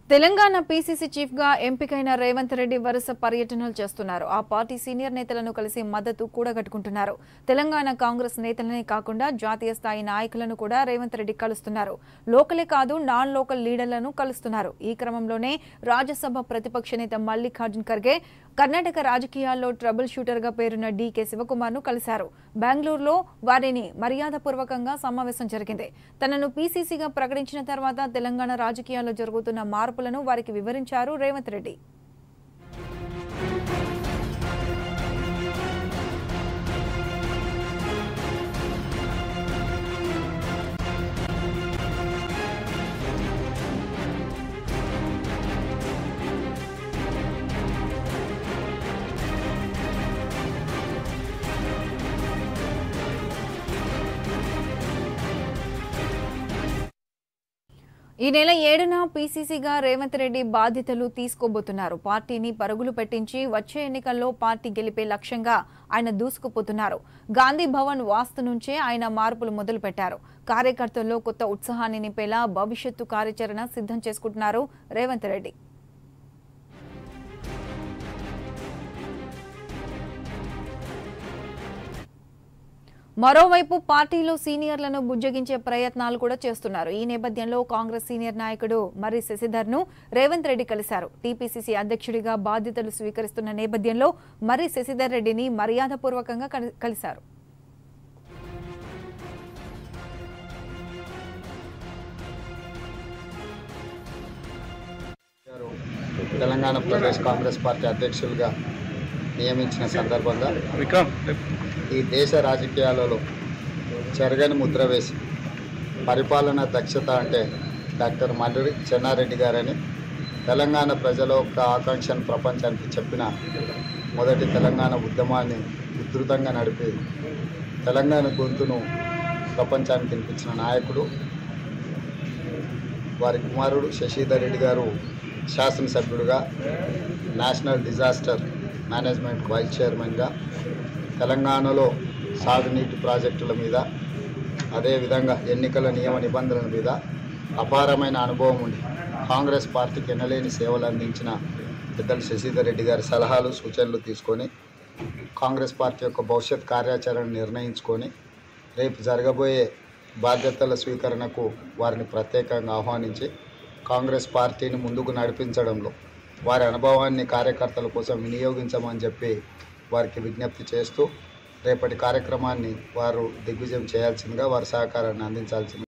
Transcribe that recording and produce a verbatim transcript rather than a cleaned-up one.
Telangana PCC chief గా ఎంపికైన రేవంత్ రెడ్డి వరుస పర్యటనలు చేస్తున్నారు. ఆ పార్టీ సీనియర్ నేతలను కలిసి మద్దతు కూడగట్టుకుంటున్నారు. తెలంగాణ కాంగ్రెస్ నేతలనే కాకుండా జాతీయ స్థాయి నాయకులను కూడా రేవంత్ రెడ్డి కలుస్తున్నారు. లోకలే కాదు నాన్ లోకల్ లీడర్లను కలుస్తున్నారు. ఈ క్రమంలోనే రాజ్యసభ ప్రతిపక్ష నేత మల్లికార్జున్ ఖర్గే కర్ణాటక రాజకీయాల్లో ట్రబుల్ షూటర్ గా పేరున్న డీకే శివకుమార్ ను కలిశారు. బెంగళూరులో వారిని మర్యాదపూర్వకంగా సమావేశం జరిగింది. తనను పీసీసీగా ప్రకటించిన తర్వాత తెలంగాణ రాజకీయాల్లో జరుగుతున్న మార్పులను వారికి వివరించారు రేవంత్ రెడ్డి. ఈ నెల ఏడున పీసీసీగా రేవంత్ రెడ్డి బాధ్యతలు తీసుకోబోతున్నారు. పార్టీని పరుగులు పెట్టించి వచ్చే ఎన్నికల్లో పార్టీ గెలిపే లక్ష్యంగా ఆయన దూసుకుపోతున్నారు. గాంధీ భవన్ వాస్తు నుంచే ఆయన మార్పులు మొదలు పెట్టారు. కార్యకర్తల్లో కొత్త ఉత్సాహాన్ని నింపేలా భవిష్యత్తు కార్యాచరణ సిద్ధం చేసుకుంటున్నారు రేవంత్ రెడ్డి. మరోవైపు పార్టీలో సీనియర్లను బుజ్జగించే ప్రయత్నాలు కూడా చేస్తున్నారు. ఈ నేపథ్యంలో కాంగ్రెస్ సీనియర్ నాయకుడు మర్రి శశిధర్ ను రేవంత్ రెడ్డి కలిశారు. టీపీసీసీ అధ్యక్షుడిగా బాధ్యతలు స్వీకరిస్తున్న నేపథ్యంలో మర్రి శశిధర్ రెడ్డిని మర్యాదపూర్వకంగా కలిశారు. తెలంగాణ ప్రదేశ్ కాంగ్రెస్ పార్టీ అధ్యక్షులుగా నియమించిన సందర్భంగా ఈ దేశ రాజకీయాలలో చెరగని ముద్ర వేసి పరిపాలన దక్షత అంటే డాక్టర్ మర్రి చెన్నారెడ్డి గారని తెలంగాణ ప్రజల యొక్క ఆకాంక్షను ప్రపంచానికి చెప్పిన మొదటి తెలంగాణ ఉద్యమాన్ని ఉధృతంగా నడిపి తెలంగాణ గొంతును ప్రపంచానికి వినిపించిన నాయకుడు. వారి కుమారుడు శశిధర్ రెడ్డి గారు శాసనసభ్యుడిగా, నేషనల్ డిజాస్టర్ మేనేజ్మెంట్ వైస్ చైర్మన్గా, తెలంగాణలో సాగునీటి ప్రాజెక్టుల మీద, అదేవిధంగా ఎన్నికల నియమ నిబంధనల మీద అపారమైన అనుభవం ఉండి కాంగ్రెస్ పార్టీకి ఎనలేని సేవలు అందించిన పెద్దలు శశిధర్ రెడ్డి గారి సలహాలు సూచనలు తీసుకొని కాంగ్రెస్ పార్టీ యొక్క భవిష్యత్ కార్యాచరణ నిర్ణయించుకొని రేపు జరగబోయే బాధ్యతల స్వీకరణకు వారిని ప్రత్యేకంగా ఆహ్వానించి కాంగ్రెస్ పార్టీని ముందుకు నడిపించడంలో వారి అనుభవాన్ని కార్యకర్తల కోసం వినియోగించమని చెప్పి వారికి విజ్ఞప్తి చేస్తూ రేపటి కార్యక్రమాన్ని వారు దిగ్విజయం చేయాల్సిందిగా వారి సహకారాన్ని అందించాల్సింది